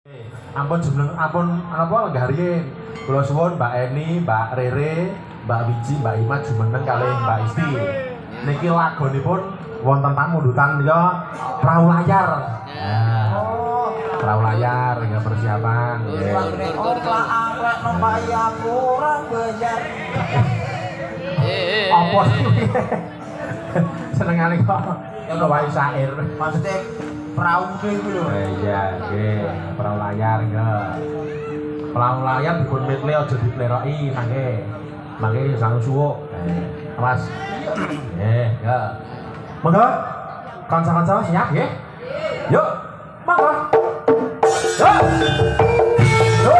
Ampun jeneng, ampun apa nggariyen. Kula suwun Mbak Eni, Mbak Rere, Mbak Wiji, Mbak Ima jumeneng kalih Mbak Isti. Niki lagonipun wonten pamundutan ya perahu layar. Nah, perahu layar ya persiapan. Angklek numpai aku orang bejar. Apa sih? Senengane kok ngono wae syair. Maksudnya perahu itu lho. Iya, nggih. Perahu layar nggih. Perahu layar dipun metle aja dipleroki mangke. Mangke sang suwuk. Awas. Ya. Monggo. Kanca-kanca siap nggih? Yuk. Monggo. Yuk. Yuk.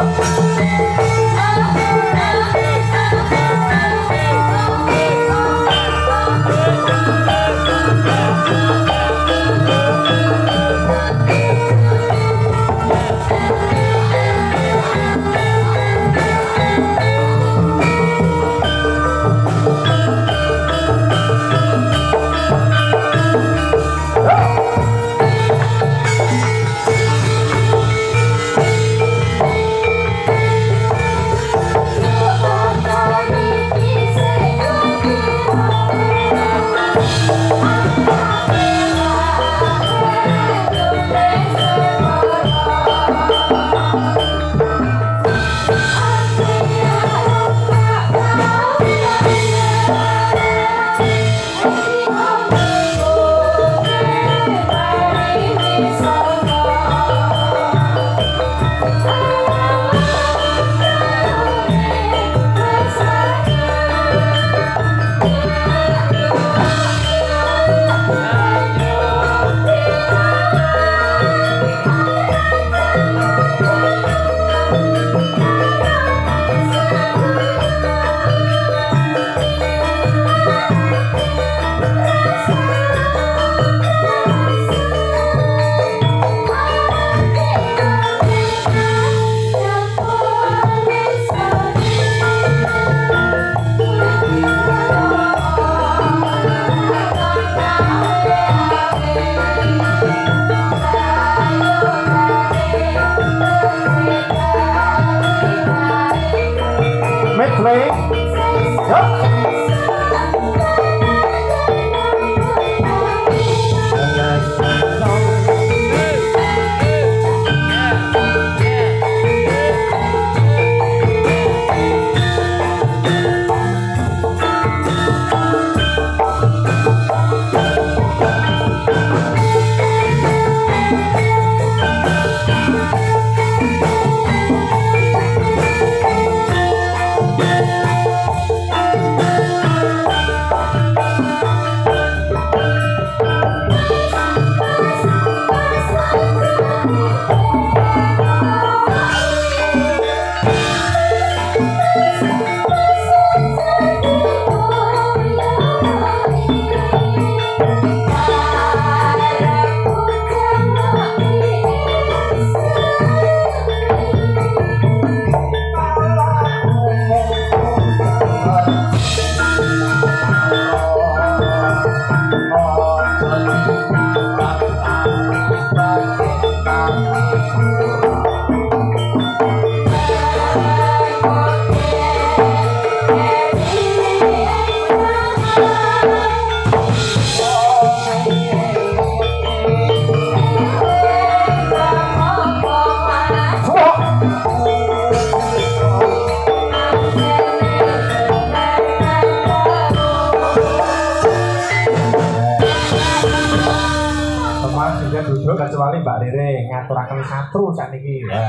Kecuali Mbak Rere ngaturaken satru sakniki. Ya.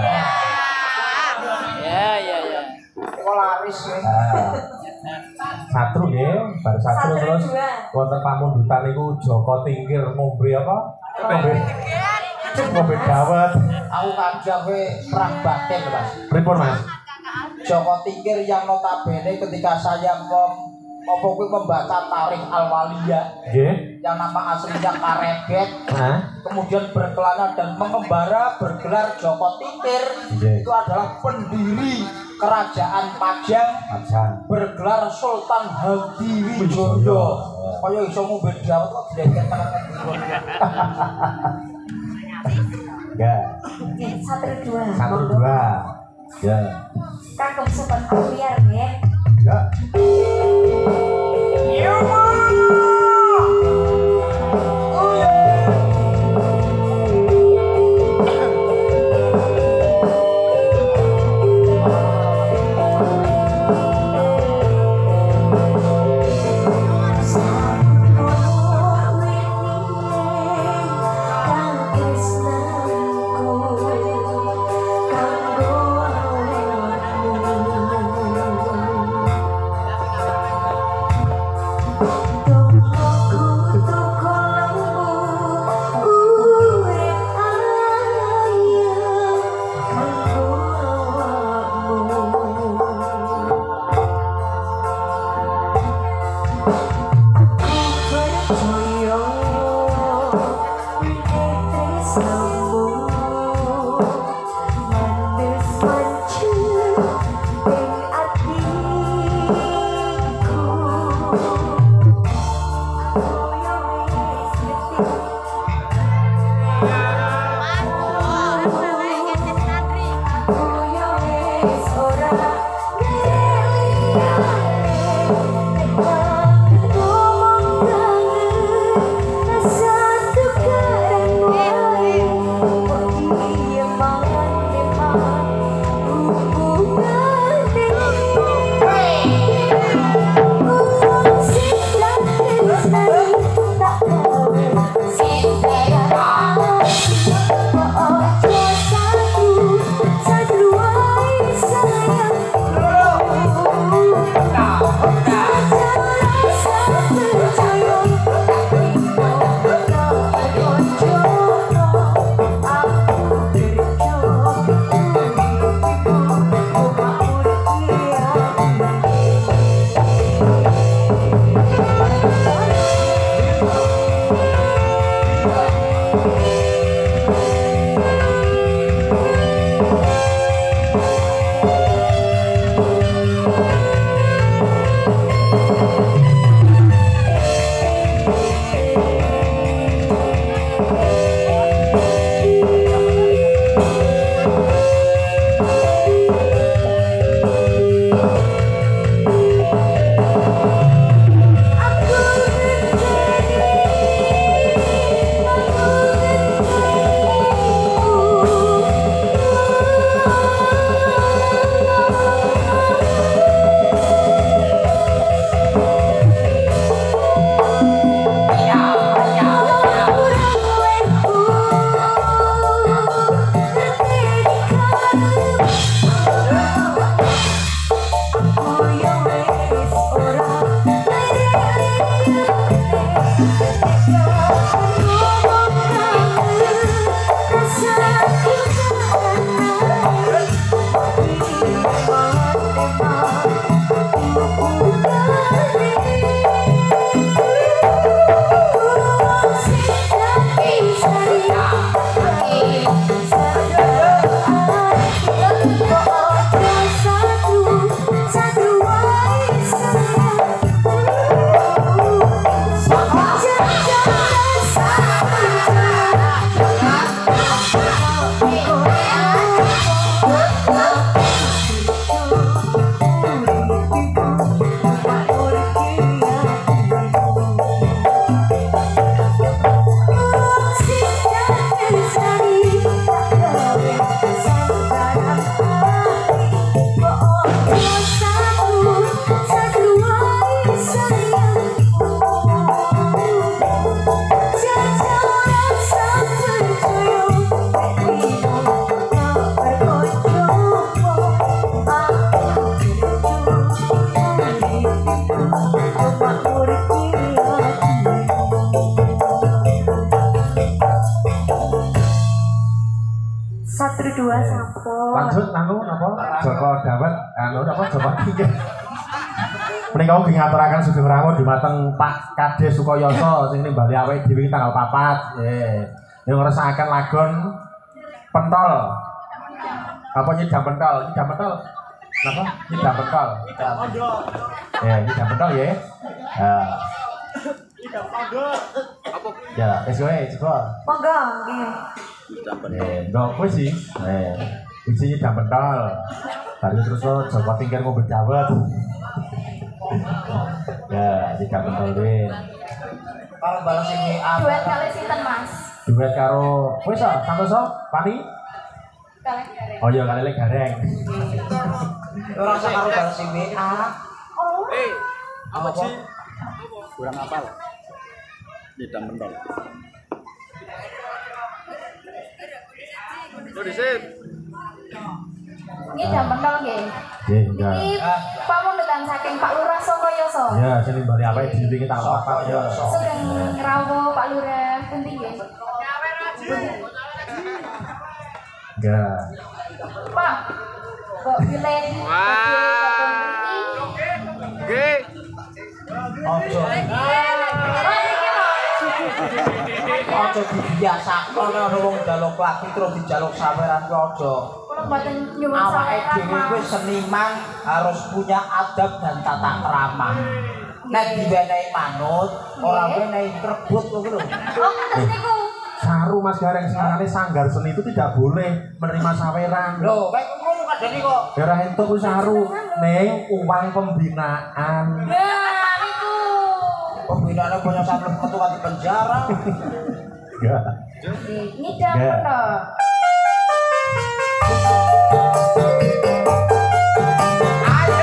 Kok laris nggih. Satru nggih, bar satru terus wonten pamundutan niku Joko Tingkir ngombe apa? Ngombe dawet. Aku kadang kowe perang batin, Mas. Pripun, Mas? Joko Tingkir yang notabene ketika saya membaca tarikh Al-Waliyah. Nggih. Yang nama aslinya Karebet, kemudian berkelana dan mengembara bergelar Joko Tingkir. Itu adalah pendiri kerajaan Pajang bergelar Sultan Hadiwijoyo. Kaya iso ngombe dawet kok dileket tenan. Enggak. Satu dua. Ya. Kakek sopan kuliah ya. Ya. Iya, Ma. Lanjut anu napa Joko Dawet anu napa Joko Tingkir. Menika ugi ngaturaken sugeng rawuh dumateng Pak Kades Sukoyoso sing nimbali awake dhewe tanggal 4. Nggih. Ning ngresakaken lagon pentol. Apa nyidam pentol? Nyidam pentol. Napa? Nyidam pentol. Nyidam pentol ya. Nyidam pentol. Apa? Ya, wis kowe coba. Monggo nggih. Enggak, wis sih. Isinya jam pentol. Baru terus Joko Tingkir mau berdawet. Ya, jam pentol deh. Kalau balas ini Duet kali sinten Mas? Duet karo wis santoso, Pani? Kali. Oh iya, kali lek gareng. orang sekarang balas ini Oh. apa sih? Kurang apal. Di jam pentol. Lo disit. Ini jam pentol nggih. Nggih, enggak. Ini pamundutan saking Pak Lurah Songkoyoso. Ya, sini bali apa diwingi tak apa ya. Sugeng rawuh Pak Lurah pundi nggih? Enggak. Pak, kok pilih Oke. Ojo ojo dibiasakan ana wong njaluk lagi terus dijaluk saweran ku ojo. Kula mboten nyuwun Awake saweran, dhewe kuwi Mas. seniman harus punya adab dan tata krama. Nek diwenehi manut, ora wenehi krebut ngono lho. Oh, ngoten niku. Saru Mas Gareng sebenarnya sanggar seni itu tidak boleh menerima saweran. Lho, kayak ngono kadene kok. Daerah entuk kuwi saru ning uang pembinaan. Nah, niku. Pembinaannya punya sampai metu di penjara. Enggak. Ini jam Nggak. pentol. Ayo,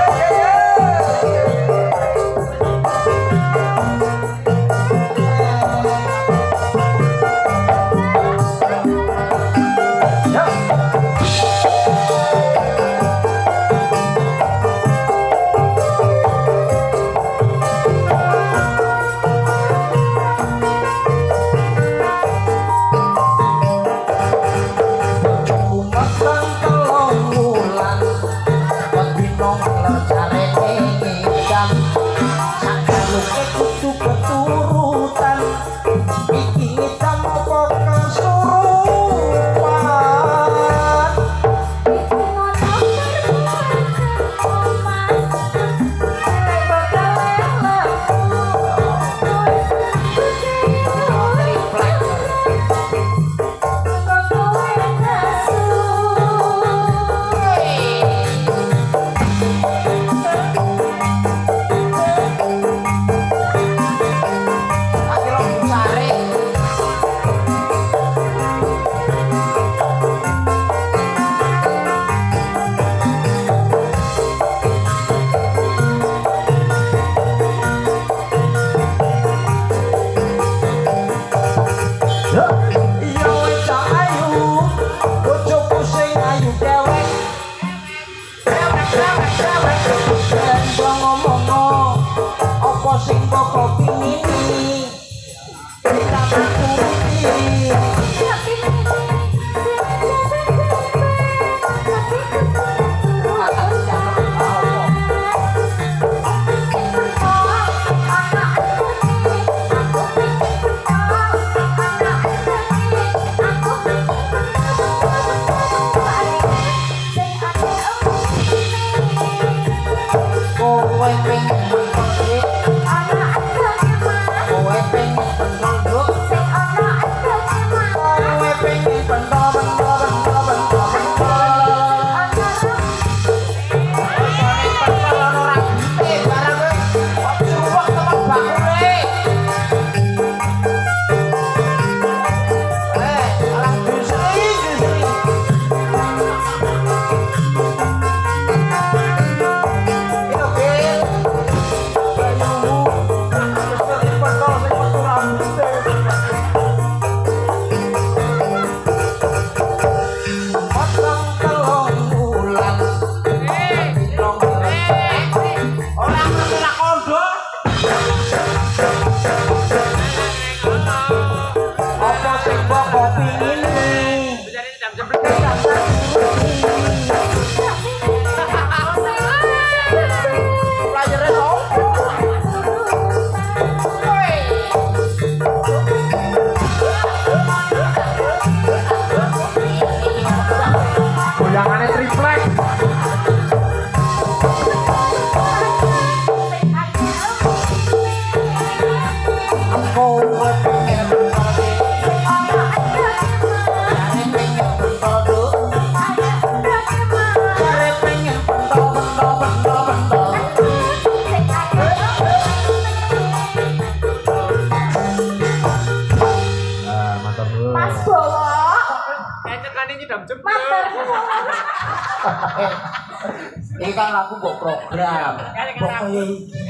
Ini kan lagu buat program. Buat kaya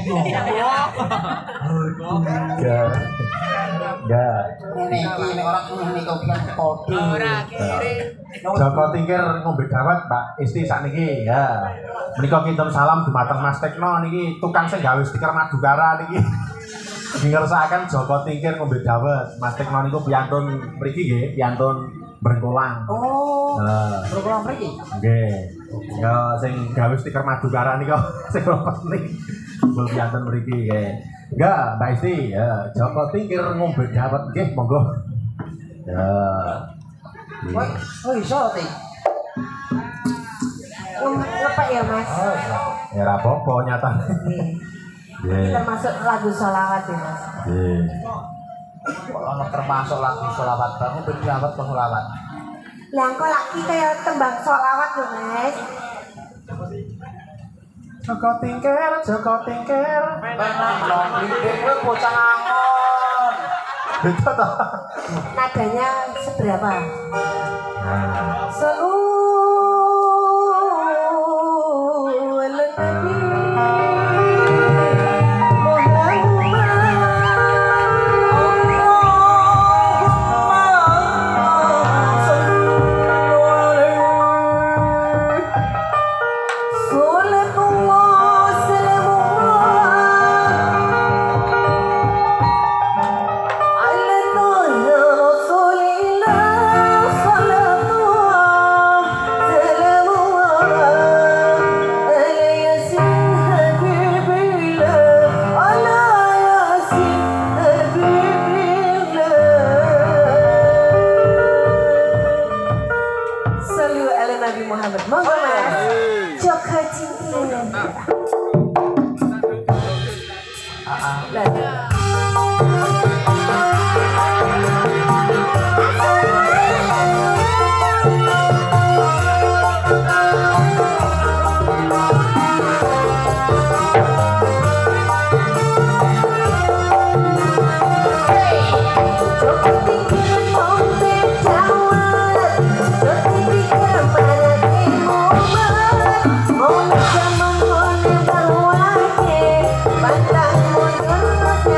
Enggak. ini orang ini kau bilang kode. Joko Tingkir ngombe dawet Mbak Isti sakniki ya. Menika kinten salam dumateng Mas Tekno niki tukang sing gawe stiker Madukara niki. Ngersakaken Joko Tingkir ngombe dawet. Mas Tekno niku piyantun mriki nggih, piyantun Brengkolang. Oh. Program mriki. Nggih. Ya sing gawe stiker Madukara nika sing lepet Mbul piyantun mriki nggih. Enggak, Mbak Isti ya. Joko Tingkir ngombe dawet nggih, monggo. Ya. Oh iso ti. Ngepek ya Mas. Ya ora apa-apa nyatane. Nggih. Termasuk lagu sholawat ya Mas. Nggih. Ono termasuk lagu sholawat bangun berjawab ke sholawat. Lah kok lagi kaya tembang sholawat lho Mas. Joko Tingkir, Joko Tingkir. Long lidik kowe bocah ngangon. Betul toh? Nadanya seberapa? Nah. Nabi Muhammad. Monggo Mas. Joko Tingkir. Bantang mundur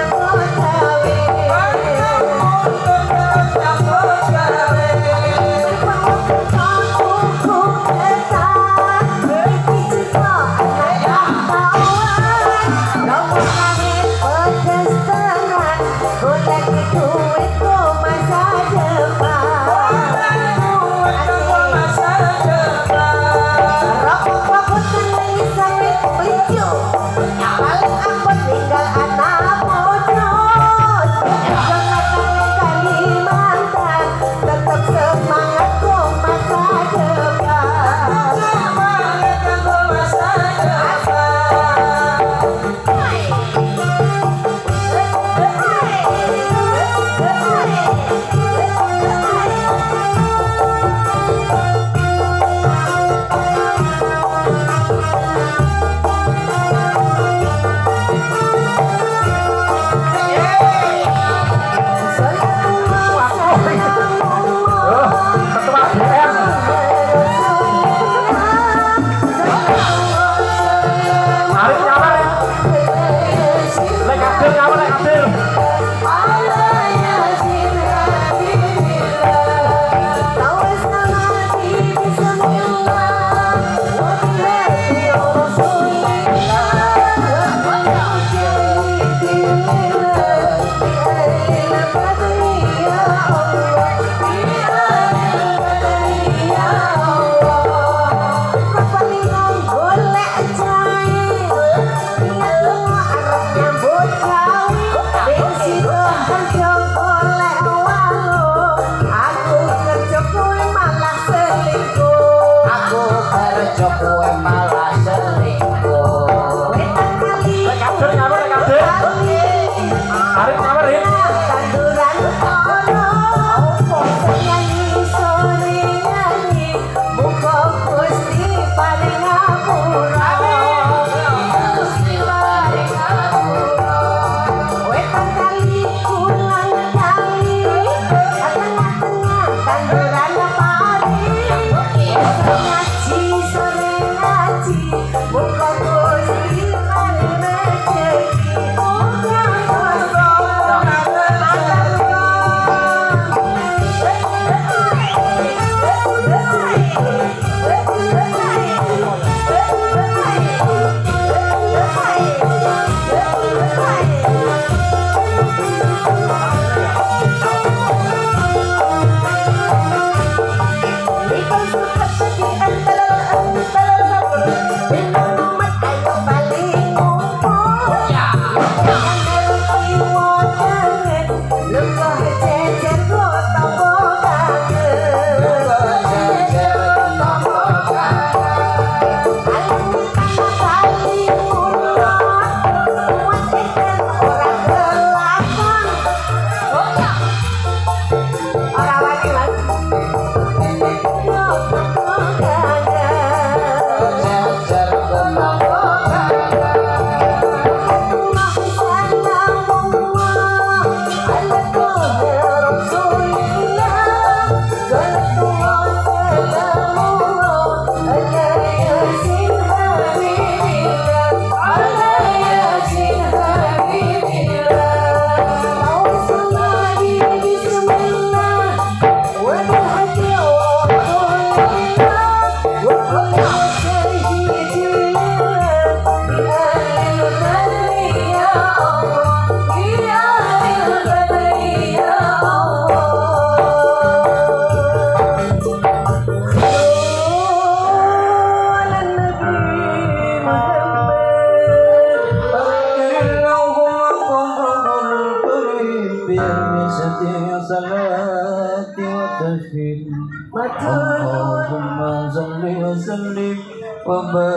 salli wa sallim wa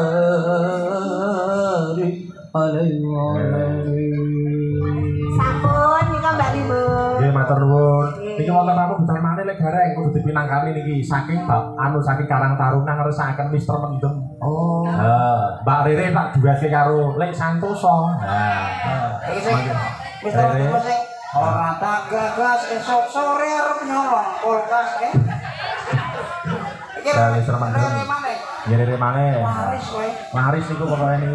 barik alaihi wa Sampun nika Mbak Limbun. Nggih matur nuwun. Niki wonten apa bukan maneh lek gareng kudu dipinangkani niki saking saking Karang Taruna ngersakaken Mister Mendem. Oh. Mbak Rere tak duweke karo Lek Santoso. Iki sing Mister Mendem sing ora tak gagas esok sore arep nyolong kulkas nggih. Iki Mister Mendem. Nggih Rere maneh. Waris kowe. Waris niku pokoke niku.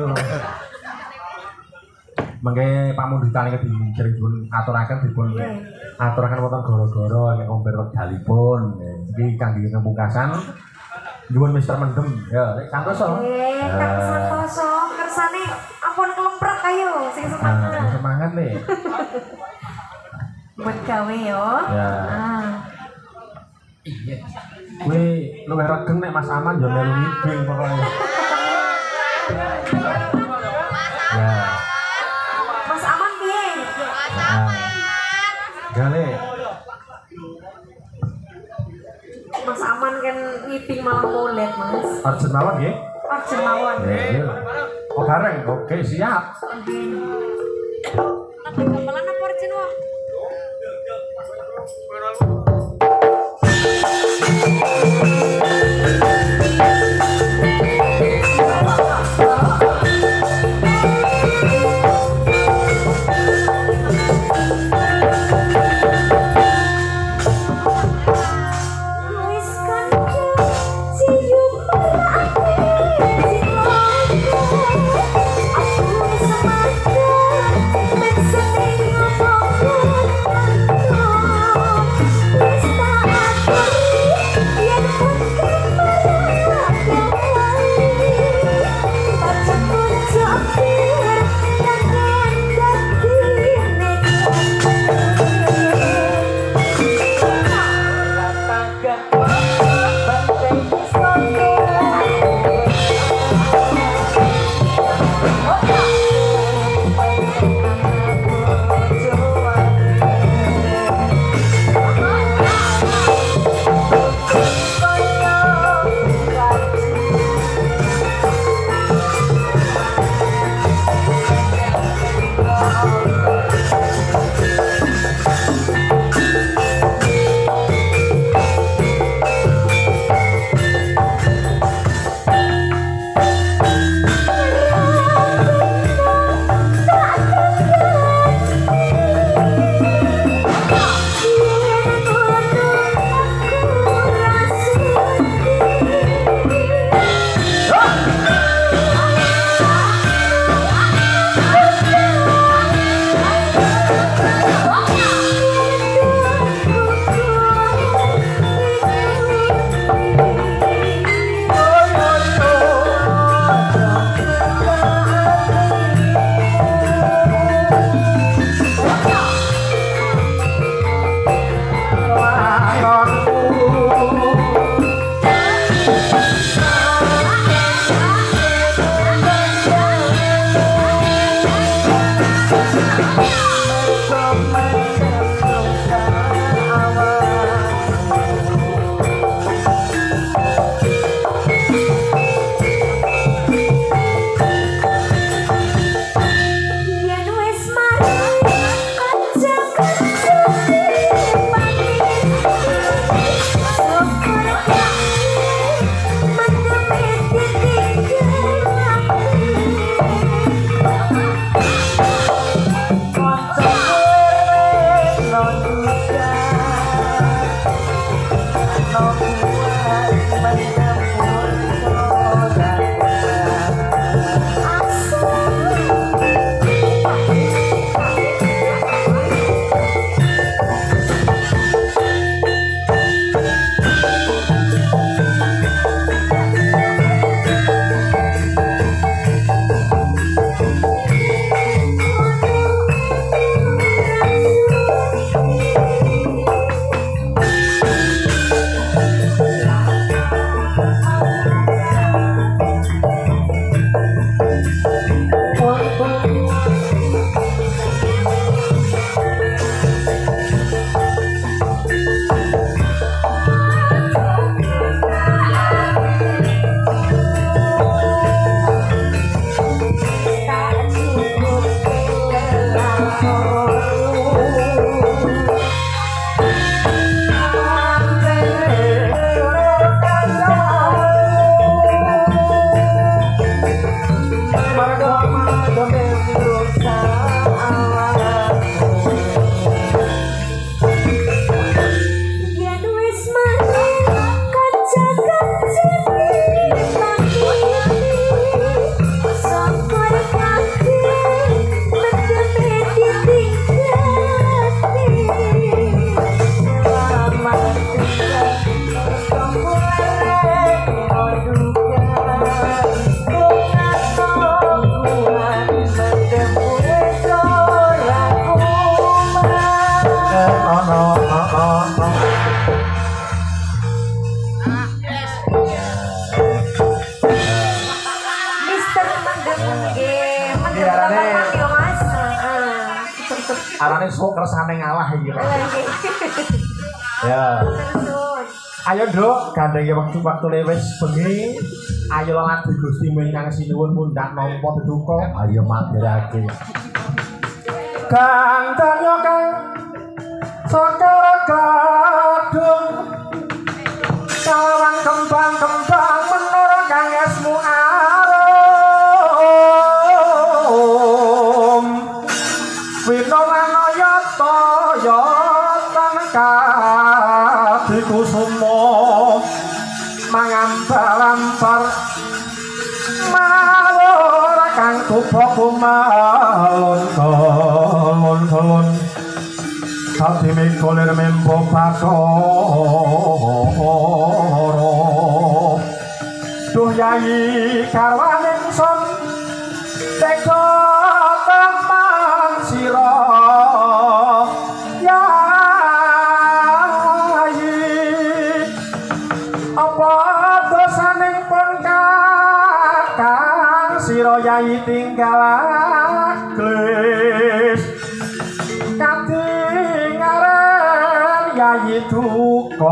Mengke pamundutan iki dipun aturaken dipun aturaken wonten gara-gara nek omber wekdalipun. Iki kangge pungkasan nyuwun Mister Mendem ya Lek Santoso. Kang Santoso kersane ampun kelemprek ayo sing semangat. Semangat nih. Buat gawe yo. Ya. Kowe luwih regeng nek Mas Aman yo melu ngibing pokoke. Ya. Mas Aman piye? Gale. Mas Aman kan ngiping malah mulet, Mas. Arjen mawon nggih. Arjen mawon. Nggih. Oh bareng. Oke, siap. Tapi gamelan apa arjen wae? Aku Arane sok kersane ngalah iki. Lha iki. Ya. Terus. Ayo Nduk, gandenge waktu-waktu wis bengi. Ayo lagi Gusti ingkang sinuwun mundhak nampa deduka. Ayo maturake. Gandanya kang sakara kadung kalawan kembang-kembang menara kang esmu arum winonanaya toya dikusuma mangambar-ambar mawur kang tuba kumalon-kolon dadi mikolir mempo bakara duh yayi karwaning son teka teman sira sira yayi tinggal aglis katingaren yayi duka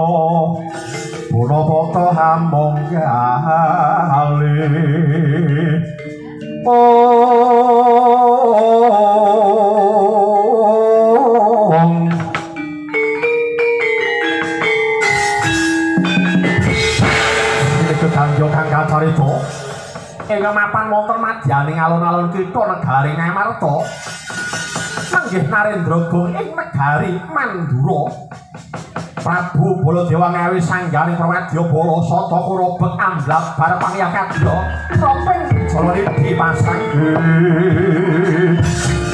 punapa hambong kali Kanjo kang kacarita ing mapan wonten madyaning alun-alun kitha negari Ngamarta manggih Narendra Gong ing negari Mandura Prabu Baladewa ngawi sangganing Pramadya Bala Sata Kurobek amblak bareng pangyakadya roping jalane dipasang